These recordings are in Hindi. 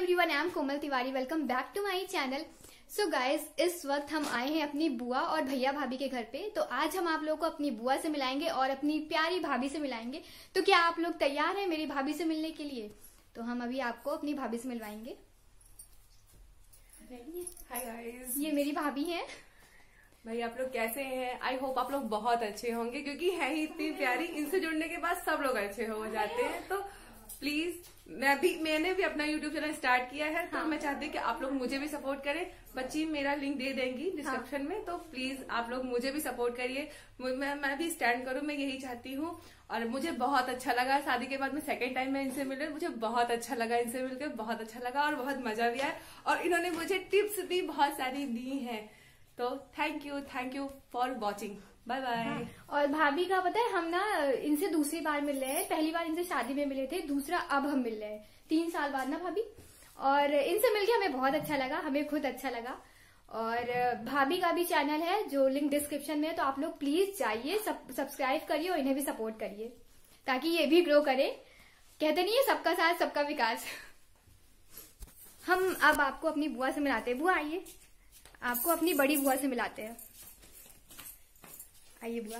Everyone, I am Komal Tiwari. Welcome back to my channel. So guys, इस वक्त हम आए हैं अपनी बुआ और भैया भाभी के घर पे। तो आज हम आप लोगों को अपनी बुआ से मिलाएंगे और अपनी प्यारी भाभी से मिलाएंगे। तो क्या आप लोग तैयार हैं मेरी भाभी से मिलने के लिए? तो हम अभी आपको अपनी भाभी से मिलवाएंगे। हाय गाइस, ये मेरी भाभी हैं। भाई आप लोग कैसे हैं? आई होप आप लोग बहुत अच्छे होंगे, क्योंकि है ही इतनी प्यारी। इनसे जुड़ने के बाद सब लोग अच्छे हो जाते हैं। तो प्लीज, मैंने भी अपना यूट्यूब चैनल स्टार्ट किया है, तो मैं चाहती हूँ कि आप लोग मुझे भी सपोर्ट करें। बच्ची मेरा लिंक दे देंगी डिस्क्रिप्शन में, तो प्लीज आप लोग मुझे भी सपोर्ट करिए। मैं भी स्टैंड करूँ, मैं यही चाहती हूँ। और मुझे बहुत अच्छा लगा शादी के बाद में सेकंड टाइम मैं इनसे मिले, मुझे बहुत अच्छा लगा। इनसे मिलकर बहुत अच्छा लगा और बहुत मजा भी आया। और इन्होंने मुझे टिप्स भी बहुत सारी दी है। तो thank you for watching. Bye bye. और भाभी का पता है, हम ना इनसे दूसरी बार मिल रहे हैं। पहली बार इनसे शादी में मिले थे, दूसरा अब हम मिल रहे हैं 3 साल बाद ना भाभी। और इनसे मिलके हमें बहुत अच्छा लगा, हमें खुद अच्छा लगा। और भाभी का भी चैनल है जो लिंक डिस्क्रिप्शन में है, तो आप लोग प्लीज जाइए, सब्सक्राइब करिए और इन्हें भी सपोर्ट करिए ताकि ये भी ग्रो करे। कहते नहीं है सबका साथ सबका विकास। हम अब आपको अपनी बुआ से मिलाते हैं। बुआ आइए, आपको अपनी बड़ी बुआ से मिलाते हैं। आइए बुआ।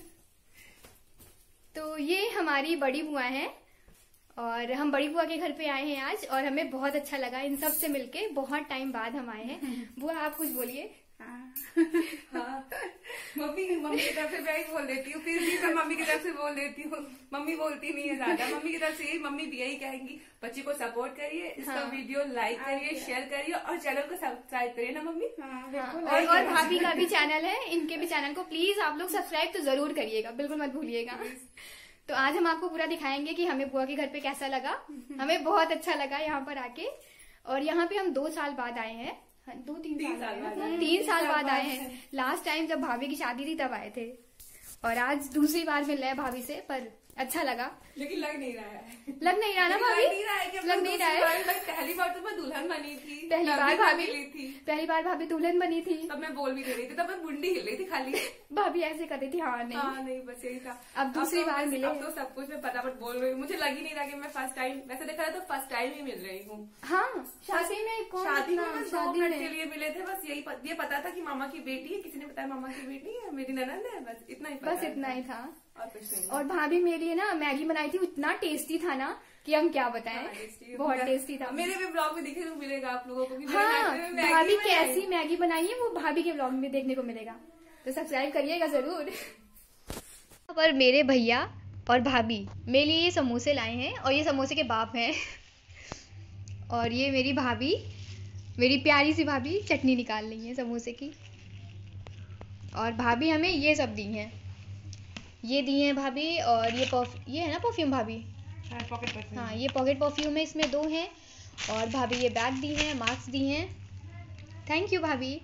तो ये हमारी बड़ी बुआ हैं और हम बड़ी बुआ के घर पे आए हैं आज, और हमें बहुत अच्छा लगा इन सब से मिलके। बहुत टाइम बाद हम आए हैं। बुआ आप कुछ बोलिए। हाँ। मम्मी की तरफ से मैं ही बोल देती हूँ, फिर भी मैं मम्मी की तरफ से बोल देती हूँ। मम्मी बोलती नहीं है ज्यादा। मम्मी की तरफ से यही, मम्मी भी यही कहेंगी, बच्ची को सपोर्ट करिए, इसका वीडियो लाइक करिए, शेयर करिए और चैनल को सब्सक्राइब करिए ना मम्मी। और भाभी का भी चैनल है, इनके भी चैनल को प्लीज आप लोग सब्सक्राइब तो जरूर करिएगा, बिल्कुल मत भूलिएगा। तो आज हम आपको पूरा दिखाएंगे कि हमें बुआ के घर पे कैसा लगा। हमें बहुत अच्छा लगा यहाँ पर आके। और यहाँ पे हम 2 साल बाद आए हैं, 3 साल बाद आए हैं। लास्ट टाइम जब भाभी की शादी थी तब आए थे, और आज दूसरी बार मिल रहे हैं भाभी से। पर अच्छा लगा, लेकिन लग नहीं रहा है ना भाभी? लग नहीं रहा है। पहली बार तो मैं दुल्हन बनी थी, पहली बार भाभी दुल्हन बनी थी। तब मैं बोल भी नहीं रही थी, तब मैं मुंडी हिल रही थी खाली। भाभी ऐसे करती थी, हाँ नहीं बस यही था। अब दूसरी बार मिले, अब तो सब कुछ मैं फटाफट बोल रही हूँ। मुझे लग ही नहीं रहा कि मैं फर्स्ट टाइम, वैसे देखा तो फर्स्ट टाइम ही मिल रही हूँ। हाँ, शादी में 2 मिनट के लिए मिले थे बस। ये पता था कि मामा की बेटी है, किसी ने बताया मामा की बेटी है, मेरी ननद है, बस इतना ही था और कुछ नहीं। और भाभी मेरी है ना मैगी बनाई थी, इतना टेस्टी था ना कि हम क्या बताएं। बहुत टेस्टी था। मेरे भी ब्लॉग में दिखे तो मिलेगा आप लोगों को। हाँ, भाभी कैसी मैगी बनाई है वो भाभी के ब्लॉग में देखने को मिलेगा, तो सब्सक्राइब करिएगा जरूर। पर मेरे भैया और भाभी मेरे लिए ये समोसे लाए हैं, और ये समोसे के बाप हैं। और ये मेरी भाभी, मेरी प्यारी सी भाभी चटनी निकाल रही है समोसे की। और भाभी हमें ये सब दी हैं, ये दी हैं भाभी। और ये है ना परफ्यूम भाभी। हाँ, ये पॉकेट परफ्यूम है, इसमें 2 हैं। और भाभी ये बैग दी हैं, मास्क दी हैं। थैंक यू भाभी।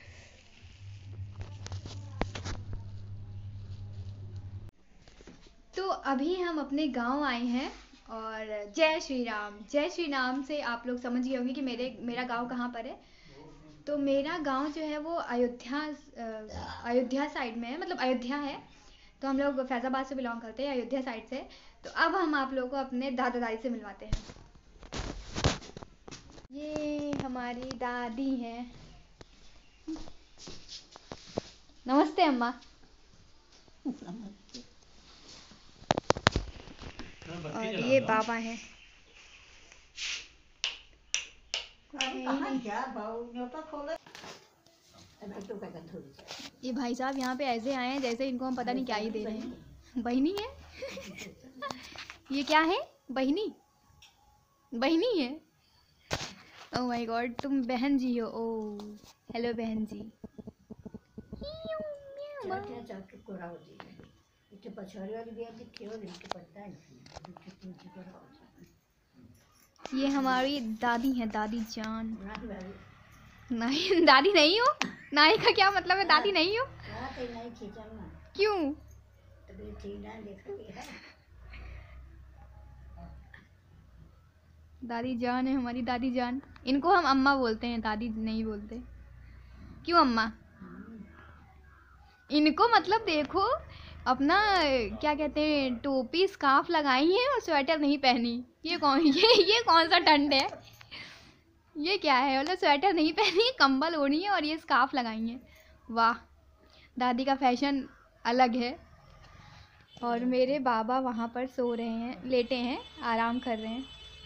तो अभी हम अपने गांव आए हैं, और जय श्री राम से आप लोग समझ गए होंगे कि मेरा गांव कहाँ पर है। तो मेरा गांव जो है वो अयोध्या साइड में है, मतलब अयोध्या है। तो हम लोग फैजाबाद से बिलोंग करते हैं, अयोध्या साइड से। तो अब हम आप लोगों को अपने दादा दादी से मिलवाते हैं। ये हमारी दादी हैं। नमस्ते अम्मा। और ये बाबा हैं। ये भाई साहब यहाँ पे ऐसे आए हैं जैसे इनको हम पता नहीं क्या ही दे रहे हैं। बहिनी है। ये क्या है? बहिनी है। ओह माय गॉड, तुम बहन जी हो। ओह हेलो बहन जी। ये हमारी दादी है, दादी जान। नहीं, दादी नहीं हो। नाई का क्या मतलब है? दादी नहीं हो क्यों? दादी जान है हमारी, दादी जान। इनको हम अम्मा बोलते हैं, दादी नहीं बोलते। क्यों अम्मा? इनको मतलब देखो, अपना क्या कहते हैं, टोपी स्कार्फ लगाई है और स्वेटर नहीं पहनी। ये कौन सा ठंड है? ये क्या है, मतलब स्वेटर नहीं पहनी है, कंबल ओढ़ी है और ये स्कार्फ लगाई है। वाह, दादी का फैशन अलग है। और मेरे बाबा वहाँ पर सो रहे हैं, लेटे हैं, आराम कर रहे हैं।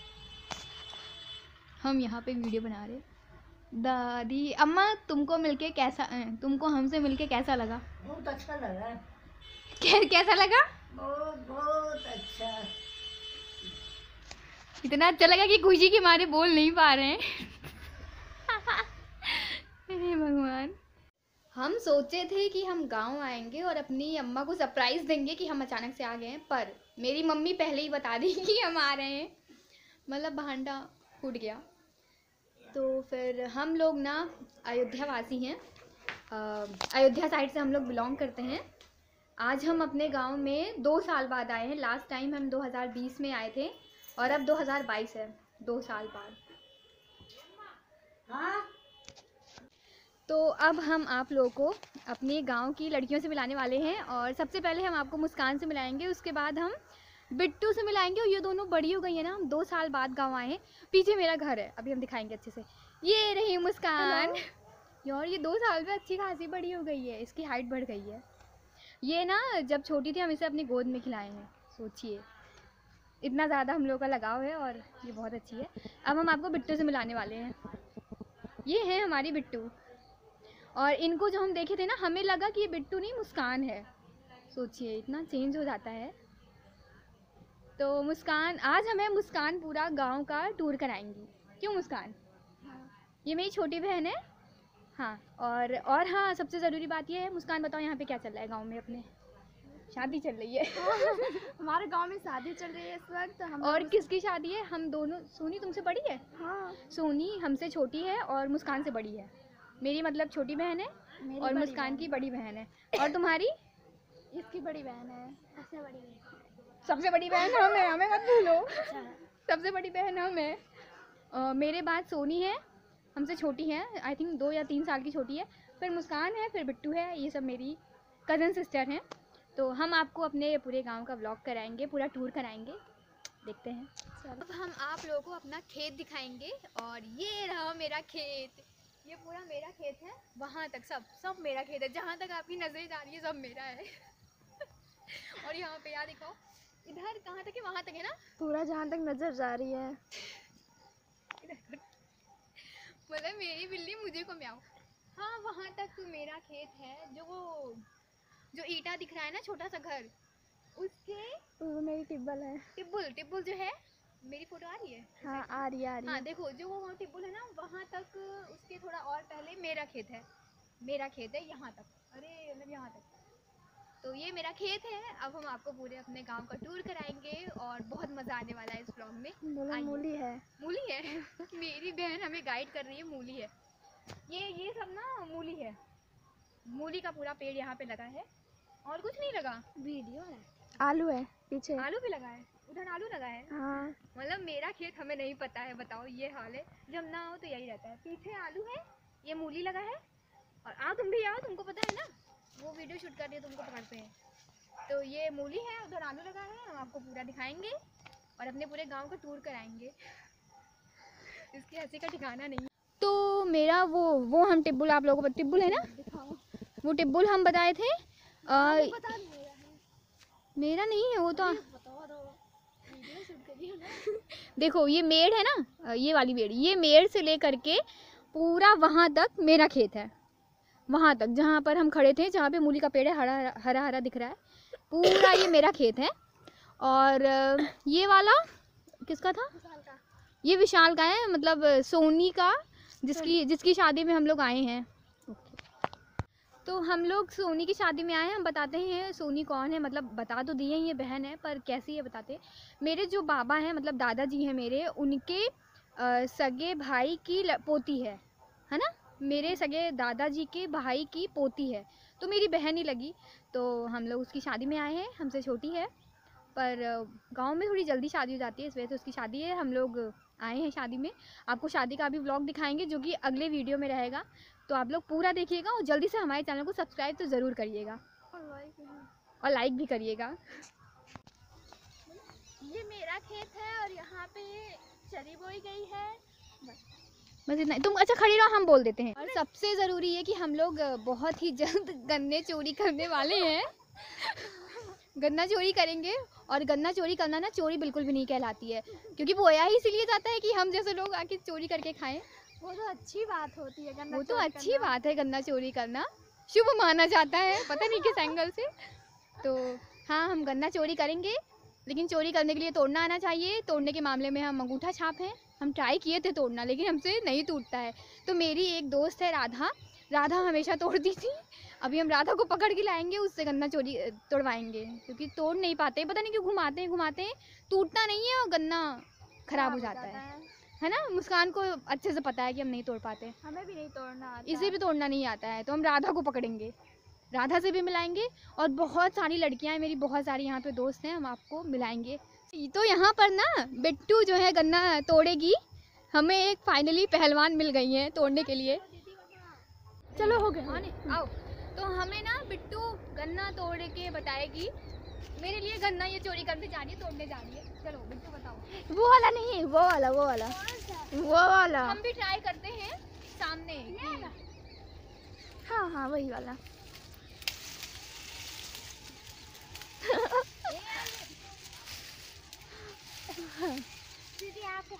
हम यहाँ पे वीडियो बना रहे हैं। दादी, अम्मा तुमको मिलके कैसा, तुमको हमसे मिलके कैसा लगा? बहुत अच्छा लगा। कैसा लगा? बहुत बहुत अच्छा। इतना अच्छा लगा कि खुशी के मारे बोल नहीं पा रहे हैं। हे भगवान। हम सोचे थे कि हम गांव आएंगे और अपनी अम्मा को सरप्राइज देंगे कि हम अचानक से आ गए हैं, पर मेरी मम्मी पहले ही बता दी कि हम आ रहे हैं, मतलब भांडा फूट गया। तो फिर हम लोग ना अयोध्या वासी हैं, अयोध्या साइड से हम लोग बिलोंग करते हैं। आज हम अपने गांव में 2 साल बाद आए हैं। लास्ट टाइम हम 2020 में आए थे और अब 2022 है, 2 साल बाद। हाँ, तो अब हम आप लोगों को अपने गांव की लड़कियों से मिलाने वाले हैं। और सबसे पहले हम आपको मुस्कान से मिलाएंगे, उसके बाद हम बिट्टू से मिलाएंगे। और ये दोनों बड़ी हो गई है ना, हम 2 साल बाद गांव आए हैं। पीछे मेरा घर है, अभी हम दिखाएंगे अच्छे से। ये रही मुस्कान। यार ये 2 साल में अच्छी खासी बड़ी हो गई है, इसकी हाइट बढ़ गई है। ये ना जब छोटी थी हम इसे अपनी गोद में खिलाए हैं, सोचिए इतना ज़्यादा हम लोग का लगाव है और ये बहुत अच्छी है। अब हम आपको बिट्टू से मिलाने वाले हैं। ये है हमारी बिट्टू। और इनको जो हम देखे थे ना, हमें लगा कि ये बिट्टू नहीं मुस्कान है। सोचिए इतना चेंज हो जाता है। तो मुस्कान, आज हमें मुस्कान पूरा गांव का टूर कराएंगी। क्यों मुस्कान? ये मेरी छोटी बहन है। हाँ, और हाँ, सबसे ज़रूरी बात ये है, मुस्कान बताओ यहाँ पे क्या चल रहा है गांव में? अपने शादी चल रही है। हमारे गांव में शादी चल रही है इस वक्त। हम और किसकी शादी है? हम दोनों। सोनी तुमसे बड़ी है? हाँ, सोनी हमसे छोटी है और मुस्कान से बड़ी है। मेरी मतलब छोटी बहन है मेरी और बड़ी मुस्कान बहन की बड़ी बहन है। और तुम्हारी? इसकी बड़ी बहन है, सबसे बड़ी बहन। सबसे बड़ी बहन हम है, हमें मत भूलो। अच्छा, सबसे बड़ी बहन हम है। मेरे बाद सोनी है, हमसे छोटी है, आई थिंक 2 या 3 साल की छोटी है। फिर मुस्कान है, फिर बिट्टू है। ये सब मेरी कज़न सिस्टर हैं। तो हम आपको अपने पूरे गांव का व्लॉग कराएंगे, पूरा टूर कराएंगे। देखते हैं। अब हम आप लोगों को अपना खेत दिखाएंगे। और ये रहा मेरा खेत, ये पूरा मेरा खेत है। वहाँ तक सब मेरा खेत है, जहाँ तक आपकी नजरें जा रही है सब मेरा है। और यहाँ पे यार दिखाओ, इधर कहाँ तक है? वहाँ तक है ना, पूरा जहाँ तक नजर जा रही है। मतलब मेरी बिल्ली मुझे को म्याऊं। हाँ, वहाँ तक मेरा खेत है। जो ईटा दिख रहा है ना, छोटा सा घर, उसके वो मेरी टिब्बल है। टिब्बुल जो है, मेरी फोटो आ रही है? हाँ, आ रही है। हाँ देखो, जो वो टिब्बुल है ना, वहाँ तक उसके थोड़ा और पहले मेरा खेत है। मेरा खेत है यहाँ तक, अरे मतलब यहाँ तक। तो ये मेरा खेत है। अब हम आपको पूरे अपने गांव का टूर कराएंगे और बहुत मज़ा आने वाला है इस व्लॉग में। बोला आइए। मूली है। मूली है। मेरी बहन हमें गाइड कर रही है, मूली है। ये सब ना मूली है। मूली का पूरा पेड़ यहाँ पे लगा है और कुछ नहीं लगा। वीडियो है। आलू है पीछे। आलू भी लगा है, उधर आलू लगा है। हाँ, मतलब मेरा खेत हमें नहीं पता है, बताओ ये हाल है। जब ना हो तो यही रहता है। पीछे आलू है, ये मूली लगा है। और आओ तुम भी आओ, तुमको पता है ना, वो वीडियो शूट कर रही है, तुमको पकड़ते हैं। तो ये मूली है, उधर आलू लगा है। हम आपको पूरा दिखाएंगे और अपने पूरे गांव का टूर कराएंगे। इसकी हंसी का ठिकाना नहीं। तो मेरा वो हम टिब्बुल, आप लोगों को टिब्बुल है ना, दिखाओ। वो टिब्बुल हम बताए थे। पता नहीं मेरा है। मेरा नहीं है वो तो। बताओ तो, वीडियो शूट करिए ना। देखो ये मेड़ है ना, ये वाली मेड़, ये मेड़ से लेकर के पूरा वहाँ तक मेरा खेत है। वहाँ तक जहाँ पर हम खड़े थे, जहाँ पे मूली का पेड़ है, हरा हरा दिख रहा है, पूरा ये मेरा खेत है। और ये वाला किसका था? ये विशाल का है, मतलब सोनी का, जिसकी शादी में हम लोग आए हैं। तो हम लोग सोनी की शादी में आए हैं। हम बताते हैं सोनी कौन है, मतलब बता तो दिए ये बहन है, पर कैसी है बताते हैं। मेरे जो बाबा हैं, मतलब दादाजी हैं मेरे, उनके सगे भाई की पोती है ना, मेरे सगे दादाजी के भाई की पोती है, तो मेरी बहन ही लगी। तो हम लोग उसकी शादी में आए हैं, हमसे छोटी है, पर गांव में थोड़ी जल्दी शादी हो जाती है, इस वजह से उसकी शादी है। हम लोग आए हैं शादी में। आपको शादी का भी व्लॉग दिखाएंगे, जो कि अगले वीडियो में रहेगा। तो आप लोग पूरा देखिएगा और जल्दी से हमारे चैनल को सब्सक्राइब तो ज़रूर करिएगा और लाइक भी करिएगा। ये मेरा खेत है और यहाँ पे चरी बोई गई है। बस इतना। तुम अच्छा खड़ी रहो, हम बोल देते हैं। और सबसे ज़रूरी है कि हम लोग बहुत ही जल्द गन्ने चोरी करने वाले हैं। गन्ना चोरी करेंगे। और गन्ना चोरी करना ना चोरी बिल्कुल भी नहीं कहलाती है, क्योंकि बोया ही इसीलिए जाता है कि हम जैसे लोग आके चोरी करके खाएं। वो तो अच्छी बात होती है गन्ना वो तो चोरी अच्छी करना। बात है, गन्ना चोरी करना शुभ माना जाता है, पता नहीं किस एंगल से। तो हाँ, हम गन्ना चोरी करेंगे, लेकिन चोरी करने के लिए तोड़ना आना चाहिए। तोड़ने के मामले में हम अंगूठा छाप हैं। हम ट्राई किए थे तोड़ना, लेकिन हमसे नहीं टूटता है। तो मेरी एक दोस्त है राधा, राधा हमेशा तोड़ती थी। अभी हम राधा को पकड़ के लाएंगे, उससे गन्ना चोरी तोड़वाएंगे, क्योंकि तोड़ नहीं पाते, पता नहीं क्यों घुमाते हैं टूटता नहीं है और गन्ना खराब हो जाता है ना। मुस्कान को अच्छे से पता है कि हम नहीं तोड़ पाते, हमें भी नहीं तोड़ना आता। इसे भी तोड़ना नहीं आता है। तो हम राधा को पकड़ेंगे, राधा से भी मिलाएंगे। और बहुत सारी लड़कियां हैं मेरी, बहुत सारी यहाँ पे दोस्त हैं, हम आपको मिलाएंगे। तो यहाँ पर ना बिट्टू जो है गन्ना तोड़ेगी। हमें एक फाइनली पहलवान मिल गई हैं तोड़ने के लिए। चलो हो गया। आओ। तो हमें ना बिट्टू गन्ना तोड़ के बताएगी। मेरे लिए गन्ना ये चोरी करने जा रही है, तोड़ने जा रही है। चलो बिट्टू बताओ। वो वाला नहीं, वो वाला वो वाला। हम भी ट्राई करते हैं सामने। हाँ हाँ वही वाला। दीदी आप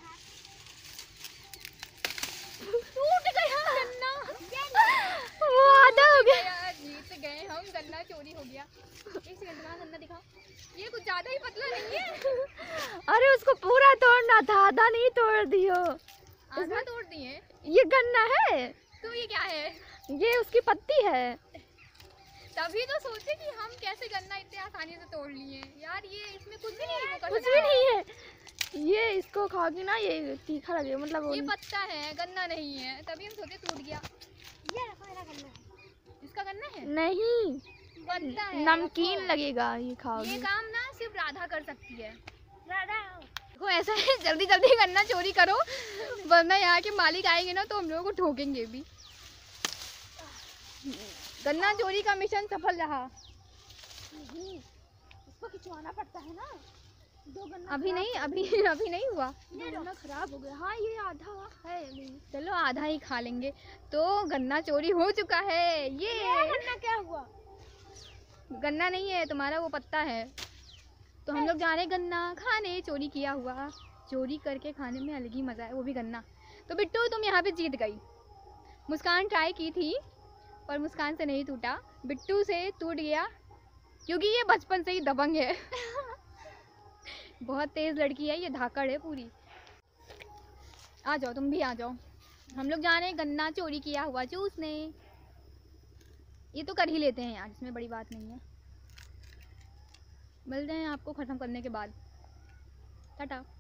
टूट गया गन्ना। वो आधा हो गया। जीत गए हम, गन्ना चोरी हो गया। एक सेकंड का गन्ना दिखाओ, ये कुछ ज्यादा ही पतला नहीं है। अरे उसको पूरा तोड़ना था, आधा नहीं तोड़ दियो। आधा तोड़ दिए। ये गन्ना है, तो ये क्या है? ये उसकी पत्ती है। तभी तो सोचे कि हम कैसे गन्ना इतने आसानी से तोड़ लिए यार। ये इसमें कुछ भी नहीं है, कुछ भी नहीं है। ये इसको खाओगी ना ये तीखा लगेगा, मतलब ये पत्ता है, गन्ना नहीं है। तभी हम सोचे टूट गया। ये रखा गन्ना है, इसका गन्ना है नहीं, पत्ता है। नमकीन लगेगा ये ये खाओगी। काम ना सिर्फ राधा कर सकती है। राधा देखो ऐसा है, जल्दी जल्दी गन्ना चोरी करो, वरना यहाँ के मालिक आएंगे ना तो हम लोगों को ठोकेंगे भी। गन्ना चोरी का मिशन सफल रहा। इसको खिंचवाना पड़ता है ना। दो गन्ना अभी नहीं, अभी नहीं हुआ। दो गन्ना खराब हो गया। हाँ ये आधा है अभी। चलो आधा ही खा लेंगे। तो गन्ना चोरी हो चुका है। ये गन्ना क्या हुआ? गन्ना नहीं है तुम्हारा, वो पत्ता है। तो हम लोग जा रहे हैं गन्ना खाने, चोरी किया हुआ। चोरी करके खाने में अलग ही मज़ा है, वो भी गन्ना। तो बिट्टू तुम यहाँ पे जीत गई। मुस्कान ट्राई की थी पर मुस्कान से नहीं टूटा, बिट्टू से टूट गया, क्योंकि ये बचपन से ही दबंग है। बहुत तेज़ लड़की है ये, धाकड़ है पूरी। आ जाओ, तुम भी आ जाओ। हम लोग जा रहे हैं गन्ना चोरी किया हुआ चूसने। ये तो कर ही लेते हैं यार, इसमें बड़ी बात नहीं है। मिलते हैं आपको ख़त्म करने के बाद। टाटा।